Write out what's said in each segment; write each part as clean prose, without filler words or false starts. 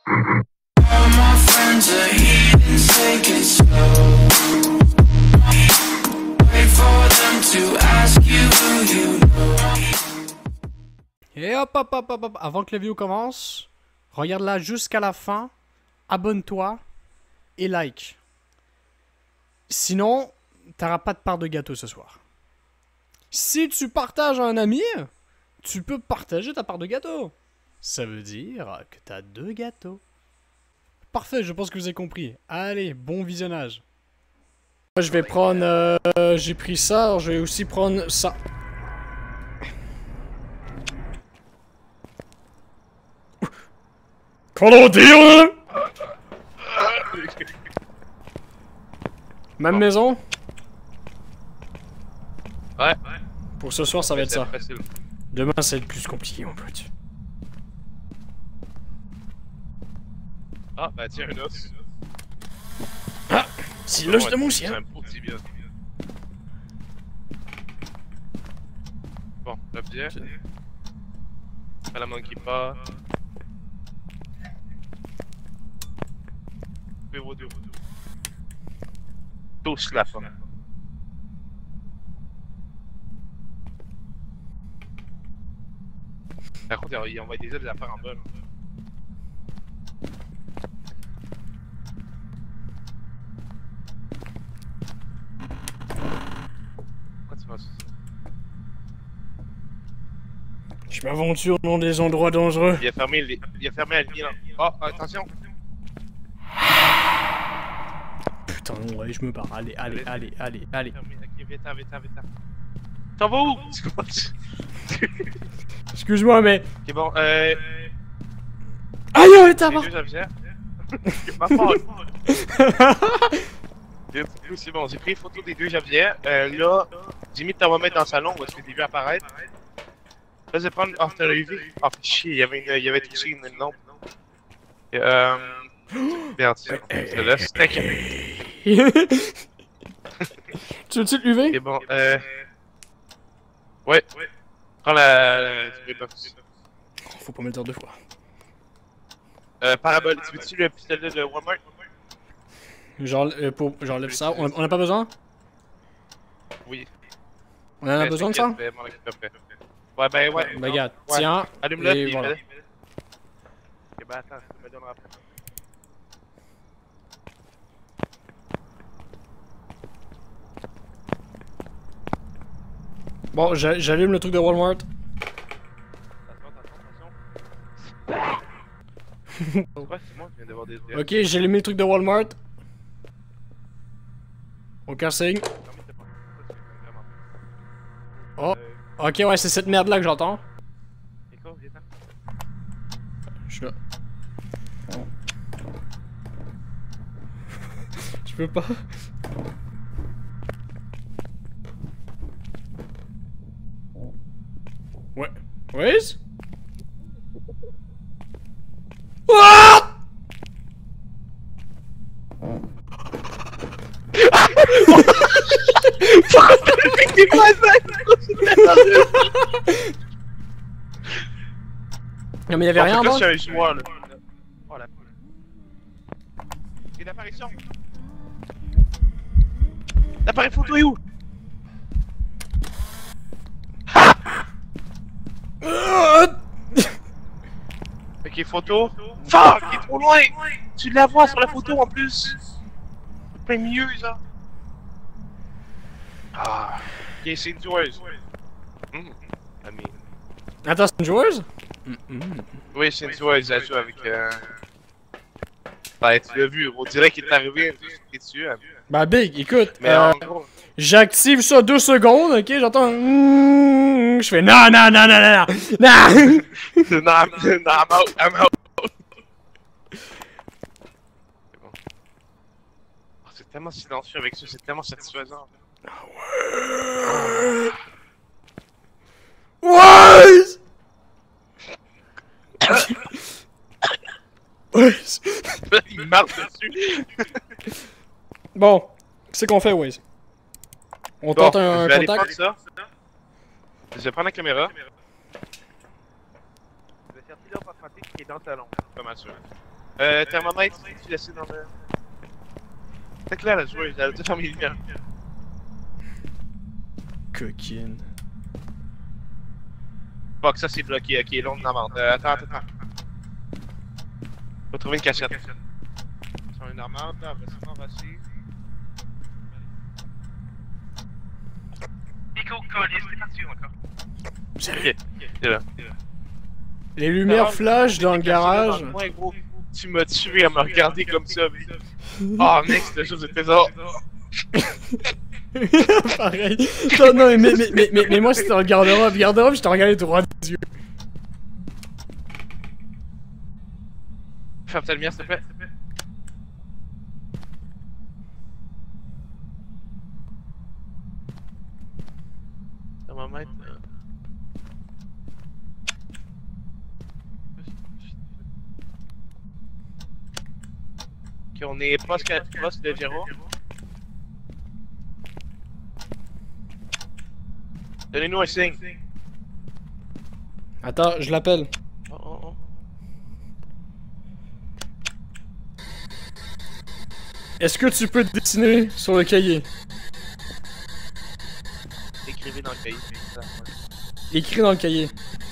All my friends are heathens, take it slow. Wait for them to ask you who you know. Et hop, hop, hop, hop, hop, avant que la vidéo commence, regarde-la jusqu'à la fin, abonne-toi et like. Sinon, t'auras pas de part de gâteau ce soir. Si tu partages à un ami, tu peux partager ta part de gâteau. Ça veut dire que t'as 2 gâteaux. Parfait, je pense que vous avez compris. Allez, bon visionnage. Moi, je vais prendre... j'ai pris ça, alors je vais aussi prendre ça. Comment dire? Même maison? Ouais. Pour ce soir, ça va être ça. Facile. Demain, ça va être plus compliqué, mon pote. Ah, bah tiens, un os. Ah! C'est l'os de mon chien! C'est un beau tibia. Bon, l'objet. À la monkey pas. PO2. Touche la fin. Par contre, il envoie des affaires en bas. Là. Pourquoi tu fais ça? Je m'aventure dans des endroits dangereux. Il a fermé la lumière. Oh, attention! Putain, ouais, je me barre. Allez, allez, allez, allez, allez. Ok, viens-t'en, viens-t'en, viens-t'en. T'en vas où? Excuse-moi, mais... Ok, bon, Aïe, oh, t'as les marre. deux javières. Ma faute. C'est bon, j'ai pris une photo des deux javières. Là, j'ai mis le thermomètre dans le salon où est-ce que j'ai vu apparaître. Là, je vais prendre... Oh, t'as vu? Oh, chier, il y avait touché une lampe. Merde, je te laisse. Tu veux-tu l'UV? Ok, bon, ouais. Prends la... Faut pas me le dire 2 fois. Parabole, tu veux-tu le pistolet de Walmart? J'enlève ça. On a pas besoin? Oui. On en a besoin de ça? Ouais, ben ouais. Bah, regarde, Ouais. tiens. Allume-le, Et puis voilà. mets-le. Ok, ben attends, tu me le donneras après. Bon, j'allume le truc de Walmart. Attention. Ouais, c'est moi qui viens d'avoir des idées. Ok, j'ai allumé le truc de Walmart. Aucun signe. Oh. Ok, ouais, c'est cette merde là que j'entends. Je suis là. Je peux pas. Ouais. Wiz? What? Non mais y'avait rien avant. Là, je vois, là. Oh la poule. Il y a l'apparition. L'appareil photo est où? Ok, photo. Fuck, il est trop loin. Tu la vois sur la photo en plus. Plein milieu, ça. Ah. Ok, c'est une joueuse. Attends, c'est une joueuse? Oui, c'est une joueuse, elle joue avec... Ben, tu l'as vu, on dirait qu'il est arrivé, tu es dessus. Bah Big, écoute, Mais en gros... j'active ça 2 secondes, ok, j'entends... Je fais non, non, non, non, non, non. Non, I'm out. C'est bon. Oh, c'est tellement silencieux avec ça, c'est tellement satisfaisant. Ouais. Il marche dessus. Bon, qu'est-ce qu'on fait, Wiz? On Bon, tente un je vais aller contact? prendre ça. Je vais prendre la caméra. Je vais sortir l'offre automatique qui est dans le salon. Pas mal sûr. Thermomètre, tu laisses dans le... C'est clair, la joueuse, elle a tout fermé les lumières. Coquine. Fuck, ça c'est bloqué, ok, là on en amende. Attends. Faut trouver une cachette. Sur une amende, là, après ça, on va suivre. Nico, colis, c'est parti encore. Ok, c'est là. Les lumières flash dans le garage. Ouais, gros, tu m'as tué à me regarder comme ça, mais... Oh mec, c'est la chose de trésor. Pareil. Non, mais moi c'était en garde-robe. Garde-robe, je t'ai regardé droit des yeux. Ferme ta lumière, s'il te plaît. Thermomètre. Ok, on est poste de Gero. Donnez-nous un signe. Attends, je l'appelle. Oh. Est-ce que tu peux te dessiner sur le cahier? Écrivez dans le cahier. Ça, ouais. Écris dans le cahier.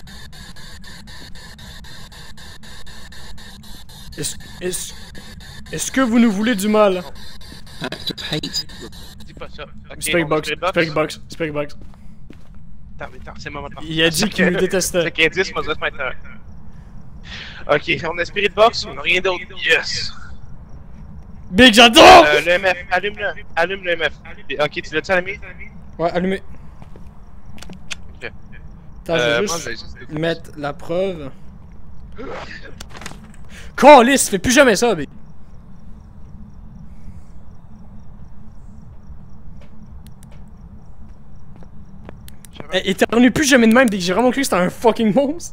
Est-ce que vous nous voulez du mal? Act of hate. Dis pas ça. Okay, Spiritbox. Attends, c'est le moment de partir. Il a dit qu'il nous détestait. C'est qu'indice, moi, ça se mettre. Ok, on a Spirit Box, on a rien d'autre. Yes! Big, j'adore! Le MF, allume le MF. Ok, tu l'as-tu allumé? Ouais, allumé. Ok. Attends, je vais moi, juste mettre la preuve. Calisse, fais plus jamais ça, Big. Éternue plus jamais de même dès que j'ai vraiment cru que c'était un fucking monstre.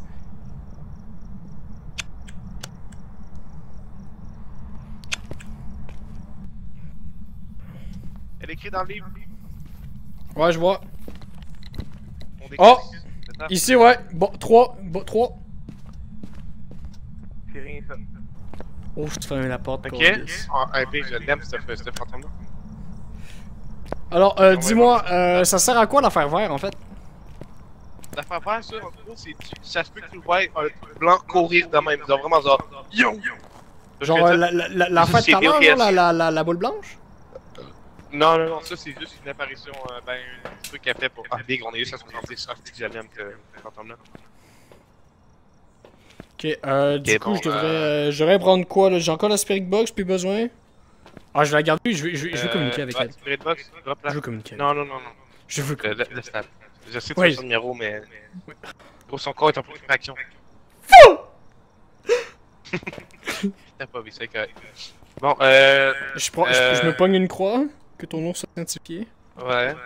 Elle écrit dans le livre. Ouais, je vois. On décrit. Oh! C'est ça? Ici, ouais. Bon, 3. C'est rien ça. Oh, je te ferme la porte. Ok. câlisse. Je l'aime, ce fantôme-là. Alors, dis-moi, ça sert à quoi l'affaire vert en fait? L'affaire verte, ça, en gros, c'est. Ça se peut que tu le vois un truc blanc courir de même. Genre vraiment genre. Yo! Genre, l'affaire de tout à l'heure, genre, la boule blanche? Non, ça c'est juste une apparition, un truc qu'elle fait pour. Ah, Big, on est juste à 70, ah, c'est que j'aime ce fantôme-là. Ok, du coup, je devrais prendre quoi là? J'ai encore la Spirit Box, plus besoin. Ah, je vais la garder, je vais communiquer avec elle. Spirit Box, drop là. Je veux communiquer. Non. Je veux communiquer. Laisse-la. Je sais que c'est son numéro, mais. Gros, son corps est en putréfaction. T'as pas vu, c'est correct. Bon, Je me pogne une croix, que ton nom soit identifié. Ouais.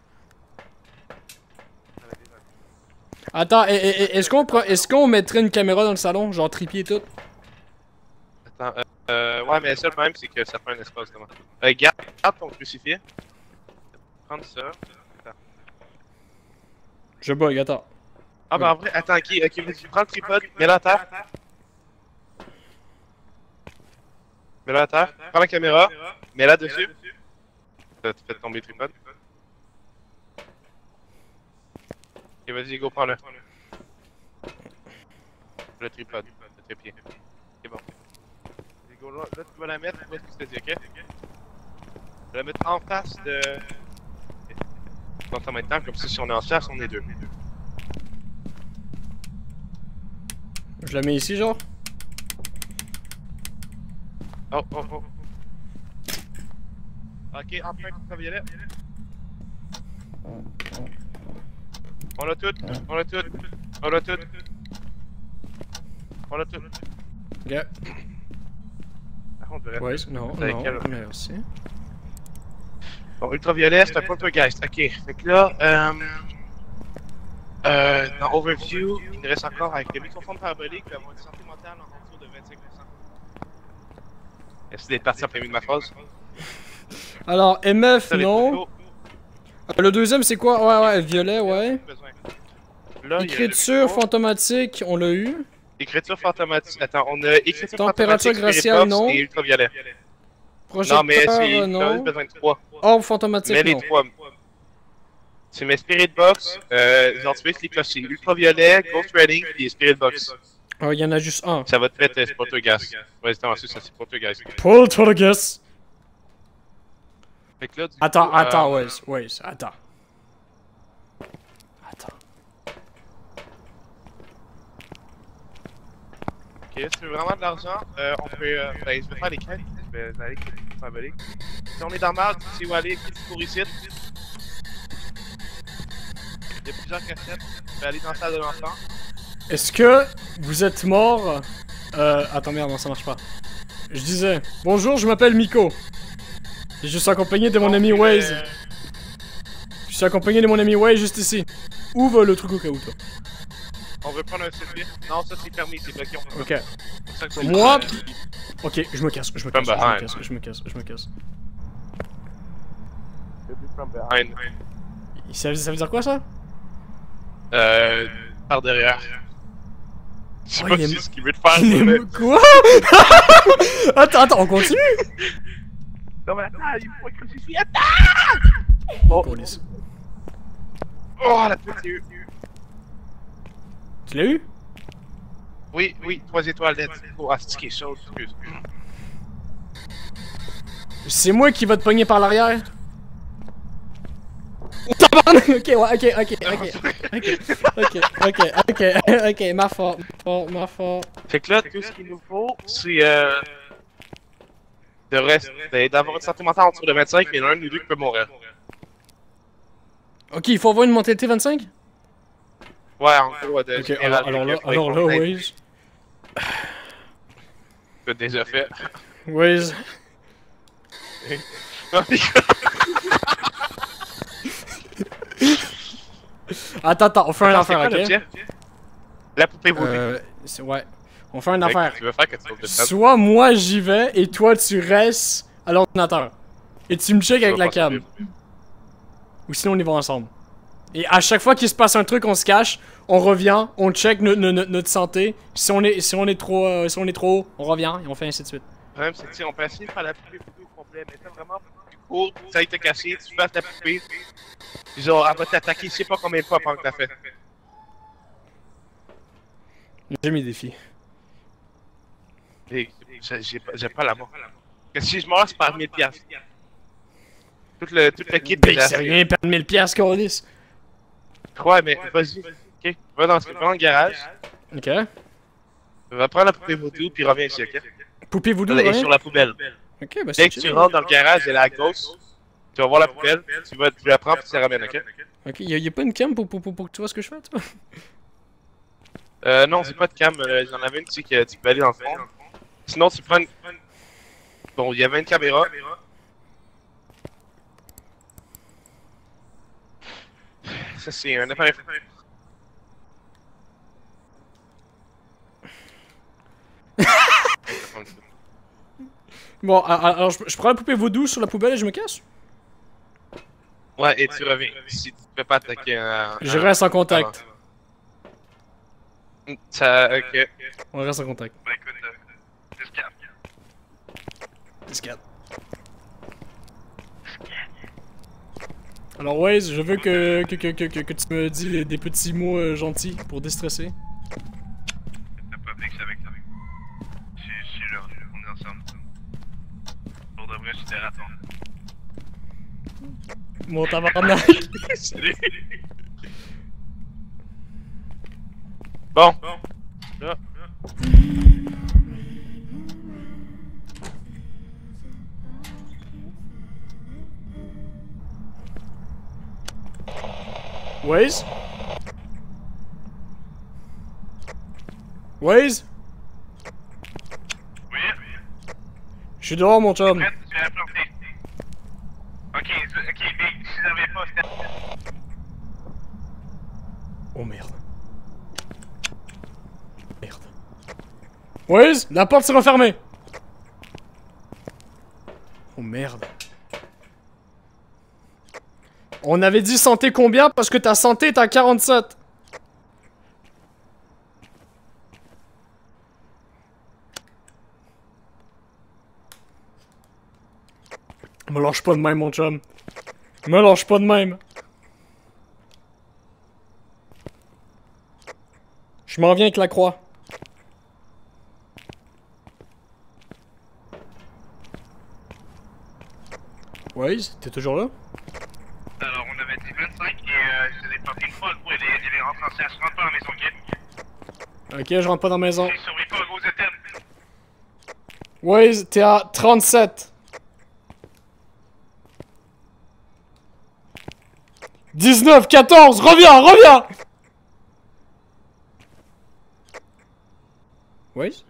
Attends, est-ce qu'on mettrait une caméra dans le salon, genre trépied et tout? Attends, ouais, mais le seul problème, c'est que ça prend un espace devant. Garde ton crucifix. Prends ça. Attends. Je bug, attends. Ah, bah en vrai, attends, ok, vas-y, prends le tripod, mets-le à terre. Mets-le à terre. Prends la caméra, mets-la dessus. Tu fais tomber le tripod. Ok, vas-y, go, prends-le. Le tripod, le trépied. C'est bon. Vas-y, go, là, tu vas la mettre, où est-ce que je te dis, ok? Je vais la mettre en face de... En même temps, comme ça, si on est en face, on est deux. Je la mets ici, genre? Oh. Ok, empreinte ultraviolet. On l'a tout. Ok. Par contre, Ouais, non, merci. Bon, ultraviolet, c'est un poltergeist. Ok, fait que là, dans Overview, il nous reste encore avec le microphone parabolique, la moitié santé mentale en dessous de 25%. Merci d'être parti en plein milieu de ma phrase. Alors, MF, Ça, les non. photos, Le deuxième, c'est quoi? Ouais, violet, ouais. besoin. Là, il y a le Écriture micro. fantomatique, on l'a eu. Écriture fantomatique. Attends, on a écriture Température fantomatique, glaciale, Spirit Box non. et ultraviolet. Projecteur, Non, mais c'est non. besoin de 3. Orbe fantomatique, Mais les non. 3. Tu mets Spirit Box, genre tu mets les clochers. Ultraviolet, Ghost Reading, et Spirit Box. Oh, il y en a juste un. Ça va te faire Poltergeist. Ouais, c'est ensuite ça, c'est Poltergeist. Poltergeist. Fait que là, du Attends, coup, attends, attends. Attends. Ok, si tu veux vraiment de l'argent, on peut. Ben, je vais faire les quêtes. Je vais aller avec les symboliques. Si on est dans Mars, tu sais où aller, qui pour ici. Il y a plusieurs cassettes. Je vais aller dans la salle de l'enfant. Est-ce que vous êtes mort? Attends, merde, non, ça marche pas. Je disais, bonjour, je m'appelle Miko. Et je suis accompagné de mon ami Waze. Je suis accompagné de mon ami Waze juste ici. Ouvre le truc au cas où, toi. On veut prendre un selfie. Non, ça c'est permis, c'est bloqué. On peut Ok. C'est ça que c'est- Moi... Ok, je me casse, je me From casse, behind. je me casse, je me casse. From behind. Ça veut dire quoi, ça? Par derrière. Je sais Oh, pas il est si m- c'est ce qu'il veut te faire. Il est mais- Quoi? Attends, on continue? Non, mais attends, il faut pas que je suis. Attends! Oh, Police. oh la petite yeux. Tu l'as eu? Oui, oui, 3 étoiles d'aide. Oh, c'est quelque chose, excuse. C'est moi qui va te pogner par l'arrière? Tabarnak! Ok, ouais, ok, ma faute, ma faute. Fait que là, tout ce qu'il nous faut, c'est de rester, d'avoir une santé mentale en dessous de 25 et l'un de nous deux qui peut mourir. Ok, il faut avoir une mentalité 25? Ouais, en gros, de Ok, général, alors là, fait que Waze. t'as déjà fait. Waze. Attends, on fait une affaire, ok? La poupée voodoo. Ouais. On fait une Fait que affaire. Tu veux faire quelque chose de fun. Soit moi j'y vais et toi tu restes à l'ordinateur. Et tu me check avec la cam. Ou sinon on y va ensemble. Et à chaque fois qu'il se passe un truc, on se cache, on revient, on check notre santé. Si on est trop haut, on revient et on fait ainsi de suite. Le problème, c'est que tu sais, on peut essayer de faire la poupée voodoo au complet, mais c'est vraiment plus court, ça a été caché, tu fasses ta poupée. Puis genre, elle va t'attaquer, je sais pas combien de fois pendant que t'as fait. J'ai mes défis. Et j'ai pas la mort. Que si je meurs, c'est par 1000 piastres. Tout le kit Ben, déjà. c'est rien, perdre 1000 piastres, Corliss. Ouais, mais vas-y. Ok, va dans le garage, Ok. va prendre la poupée voodoo, puis reviens ici, ok? Poupée voodoo, Elle est ouais. sur la poubelle. Ok, bah Dès c'est que tu chill. rentres dans le garage, elle est à gauche. Tu vas voir la poubelle, tu la prends, puis tu la ramènes, ok? Ok, y'a pas une cam pour que tu vois ce que je fais, toi? Non, c'est pas de cam, j'en avais une, tu sais, que tu peux aller dans le fond. Sinon, tu prends une... Bon, il y avait une caméra. Ça, c'est un appareil photo. Bon, alors je prends la poupée vaudou sur la poubelle et je me casse. Ouais, et tu reviens. Si tu te fais pas attaquer un... Je reste en contact. Ça, ok. On reste en contact. Bah écoute, discap. Discard. Alors Waze, je veux que tu me dis des petits mots gentils pour déstresser. T'as pas vexé avec toi. Je suis là, on est ensemble. Pour de vrai, je suis des ratons. Mon tabarnak. Salut. Bon. Là. Waze? Waze? Oui. Je suis dehors, mon chum. Prête, je vais la planter. Ok, Big, si j'avais pas, c'était... Oh merde. Merde. Waze, la porte s'est refermée. Oh merde. On avait dit santé combien parce que ta santé est à 47. Me lâche pas de même, mon chum. Me lâche pas de même. Je m'en viens avec la croix. Waze, t'es toujours là? Alors, on avait dit 25 et je l'ai porté une fois, le coup, elle est rentrée en CH, rentre pas dans la maison, ok? Ok, je rentre pas dans la maison. Je surveille pas vos items. Waze, t'es à 37. 19, 14, reviens! Waze?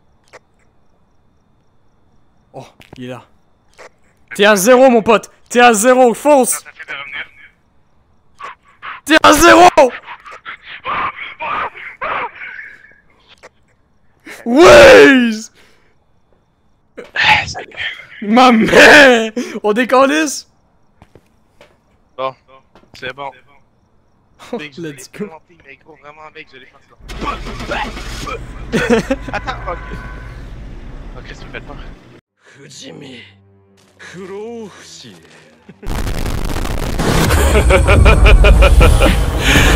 Oh, il est là. T'es à 0, mon pote. T'es à 0, fonce. Ça fait de revenir. T'es à 0. Waze! Salut. Ma mère! On décalisse? Bon, c'est bon. Big, je l'ai Let's go. implémenté, mais gros, vraiment big, je l'ai fait ça. Attends, ok. Ok, qu'est-ce que tu me fais peur? 不死身不老不死